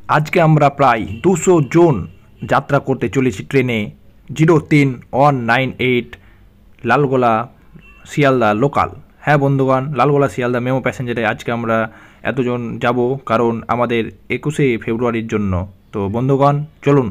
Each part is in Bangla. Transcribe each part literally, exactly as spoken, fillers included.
আজকে আমরা প্রায় দুশো জন যাত্রা করতে চলেছি ট্রেনে জিরো তিন one nine eight Lalgola Sealdah local. হ্যাঁ বন্ধুগণ, লালগোলা শিয়ালদা মেমো প্যাসেঞ্জারে আজকে আমরা এতজন যাব, কারণ আমাদের একুশে ফেব্রুয়ারির জন্য। তো বন্ধুগণ চলুন।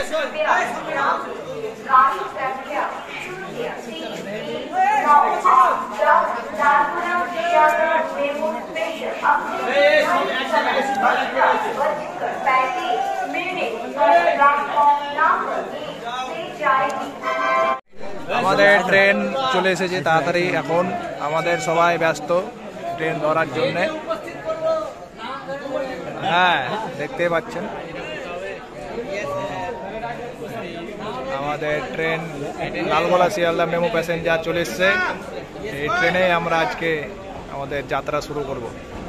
আমাদের ট্রেন চলে এসেছে তাড়াতাড়ি। এখন আমাদের সবাই ব্যস্ত ট্রেন ধরার জন্যে। হ্যাঁ, দেখতে পাচ্ছেন আমাদের train Lalgola Sealdah MEMU passenger চলে এসছে। এই ট্রেনে আমরা আজকে আমাদের যাত্রা শুরু করব।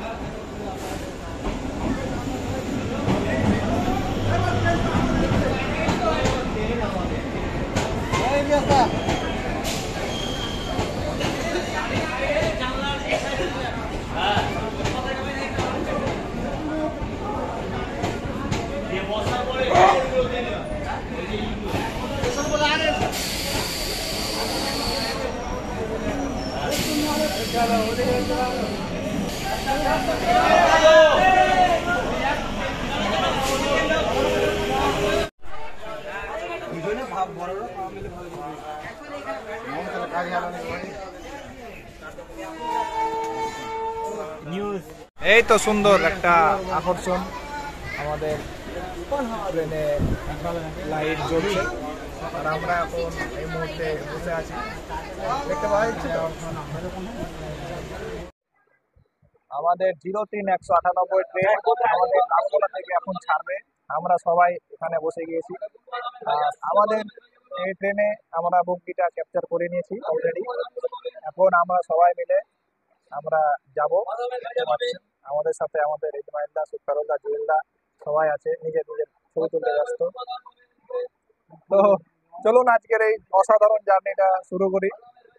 এই তো সুন্দর একটা আকর্ষণ, আমাদের ট্রেনে লাইট জ্বলছে আর আমরা এখন এই মুহূর্তে বসে আছি। দেখতে পাওয়া যাচ্ছে আমাদের জিরো তিন একশো আটানব্বই ট্রেন আমাদের লালগোলা থেকে এখন ছাড়বে। আমরা সবাই এখানে বসে গিয়েছি। আর আমাদের এই ট্রেনে আমরা বুকটা ক্যাপচার করে নিয়েছি অলরেডি। এখন আমরা সবাই মিলে আমরা যাব। আমাদের সাথে আমাদের ইসমাইলদা, সুকারুলদা, জুয়েলদা সবাই আছে, নিজের নিজের ছবি তুলতে ব্যস্ত। তো চলুন আজকের এই অসাধারণ জার্নিটা শুরু করি।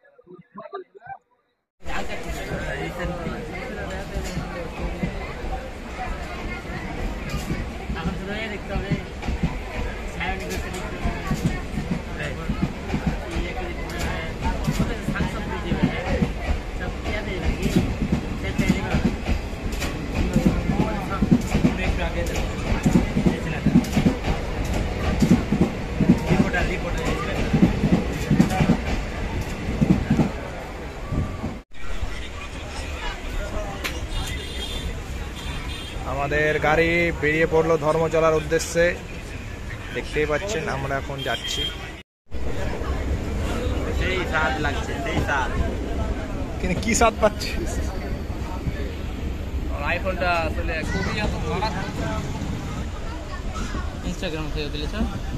আমাদের গাড়ি বেরিয়ে পড়লো ধর্মতলার উদ্দেশ্যে। দেখতেই পাচ্ছেন আমরা এখন যাচ্ছি। সেই স্বাদ লাগছে, সেই স্বাদ। কিন্তু কি স্বাদ পাচ্ছি? আইফোনটা আসলে খুবই এত মারাত্মক। ইনস্টাগ্রাম থেকে দিলেছ?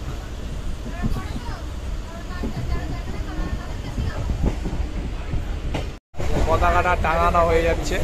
পতাকাটা টাঙানো হয়ে যাচ্ছে।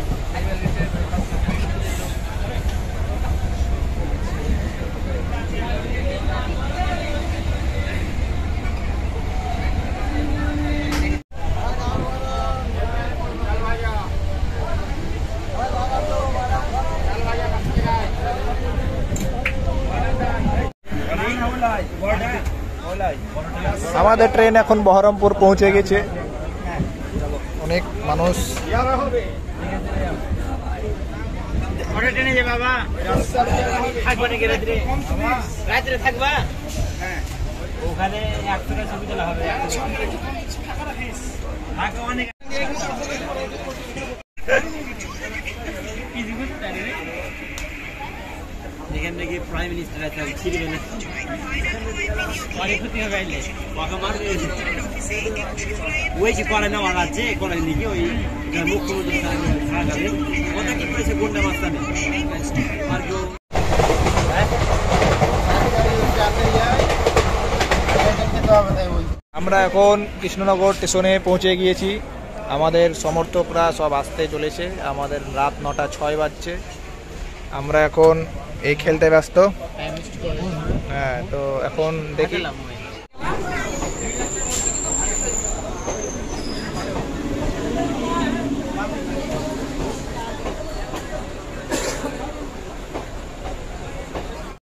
আমাদের ট্রেন এখন বহরমপুর পৌঁছে গেছে। অনেক মানুষ এখান থেকে প্রাইম মিনিস্টার আছে, ছিড়বে না পরে ক্ষতি হবে। আইলে ওই যে করে নেওয়া আছে করে নাকি ওই মুখ্যমন্ত্রী ওটা কি করেছে গোন্ডা মাস্তানে আর কেউ। আমরা এখন কৃষ্ণনগর স্টেশনে পৌঁছে গিয়েছি। আমাদের সমর্থকরা সব আসতে চলেছে। আমাদের রাত নটা ছয় বাজছে। আমরা এখন এই খেলতে ব্যস্ত। হ্যাঁ, তো এখন দেখি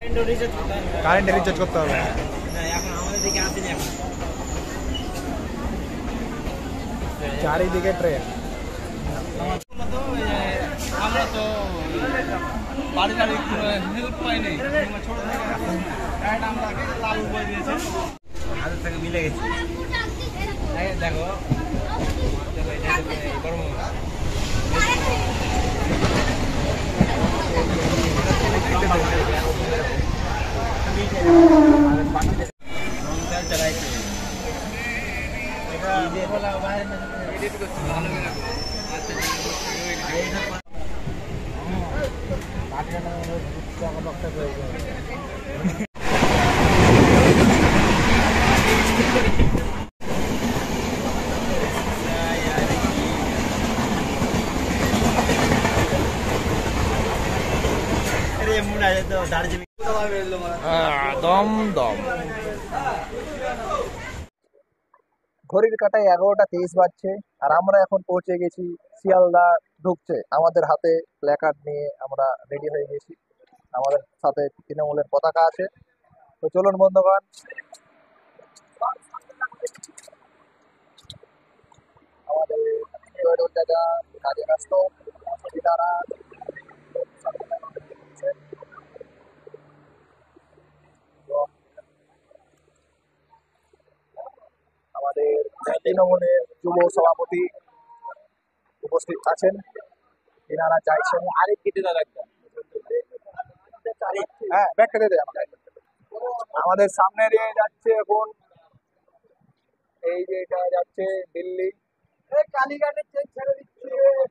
কারেন্টে রিচার্জ করতে হবে। এখন আমাদের দিকে আসেনি এখন। চারিদিকে ট্রেন। আমরা তো বাড়ি বাড়ি হেল্প পাইনি, ছোট থেকে আমরা লালু বই দিয়েছে, হাতের থেকে মিলে গেছে। দেখো গরম দার্জিলিং দম দম। ঘড়ির কাটায় এগারোটা তেইশ বাজছে, আর আমরা এখন পৌঁছে গেছি শিয়ালদা ঢুকছে। আমাদের হাতে প্ল্যাকার্ড নিয়ে আমরা রেডি হয়ে গেছি, আমাদের সাথে তৃণমূলের পতাকা আছে। তো চলুন বন্ধুগণ, আমাদের দাদা কাজে ব্যস্ত, তারা আমাদের তৃণমূলের যুব সভাপতি উপস্থিত আছেন। এনারা চাইছেন আরেক কেটে দাদা হ্যাঁ ব্যাগটা দিয়ে দেয় আমাকে। আমাদের সামনে দিয়ে যাচ্ছে এখন, এই যে এটা যাচ্ছে দিল্লি, কালীঘাটের ট্রেন ছেড়ে দিচ্ছে।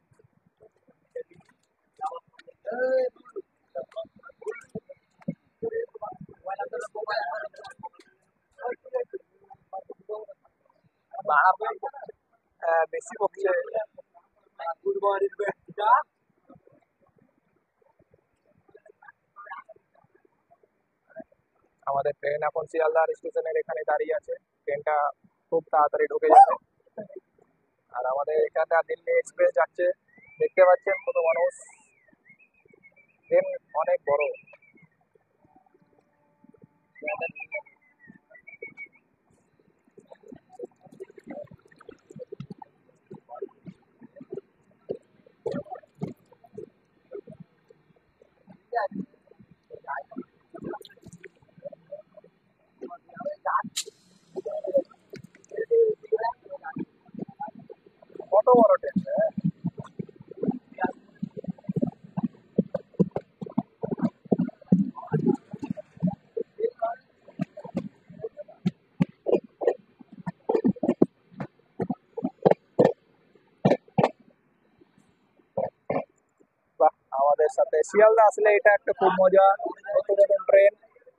বেশি বকছে। আমাদের ট্রেন এখন শিয়ালদা স্টেশনের এখানে দাঁড়িয়ে আছে, ট্রেনটা খুব তাড়াতাড়ি ঢুকে যাবে। আর আমাদের এখানটা দিল্লি এক্সপ্রেস যাচ্ছে, দেখতে পাচ্ছেন কত মানুষ, ট্রেন অনেক বড়। কত বড় ট্রেন। বাহ, আমাদের সাথে শিয়ালদা আসলে এটা একটা খুব মজা, নতুন নতুন ট্রেন।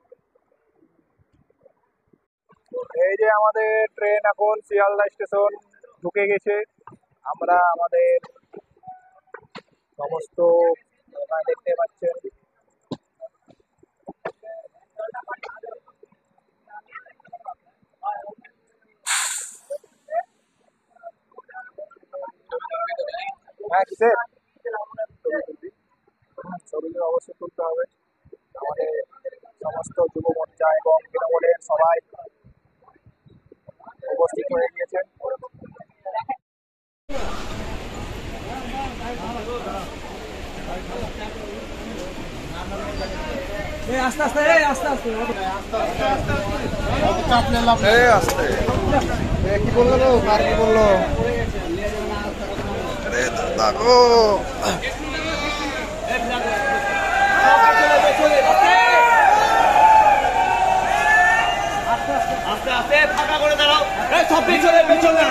এই যে আমাদের ট্রেন এখন শিয়ালদা স্টেশন ঢুকে গেছে। আমরা আমাদের সমস্ত দেখতে পাচ্ছেন। হ্যাঁ কিসের ছবি অবশ্যই তুলতে হবে। আমাদের সমস্ত যুব মোর্চা এবং তৃণমূলের সবাই উপস্থিত হয়ে গিয়েছেন। আস্তে আস্তে আস্তে আস্তে আস্তে কি বললো, আর কি বললো দেখো। আস্তে আস্তে ফাঁকা করে দাঁড়াও, সব পেছনে পেছনে।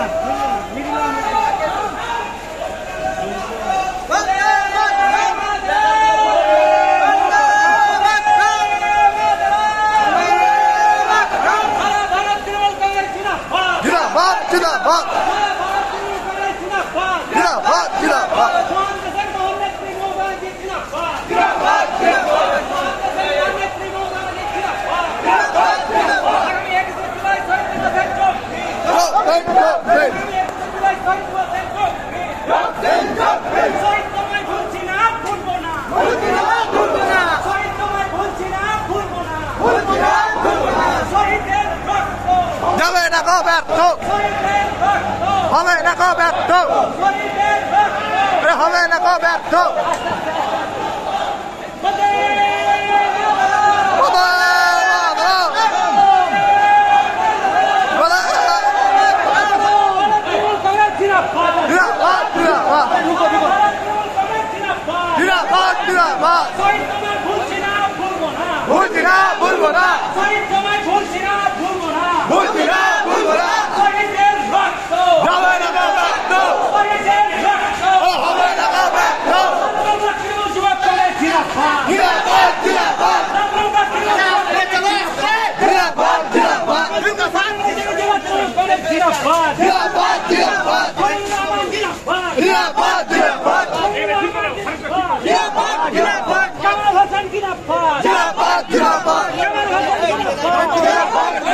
জিন্দাবাদ জিন্দাবাদ জিন্দাবাদ জিন্দাবাদ। না গো ব্যর্থ, হবে না গো ব্যর্থ, হবে না গো ব্যর্থ। ভুলছি না, ভুলবো না, ভুলছি না, ভুলবো না, হবে না গো ব্যর্থ, হবে না গো ব্যর্থ। জিন্দাবাদ, জিন্দাবাদ, জিন্দাবাদ, জিন্দাবাদ, জিন্দাবাদ, জিন্দাবাদ, জিন্দাবাদ, জিন্দাবাদ, জিন্দাবাদ, জিন্দাবাদ, জিন্দাবাদ, জিন্দাবাদ,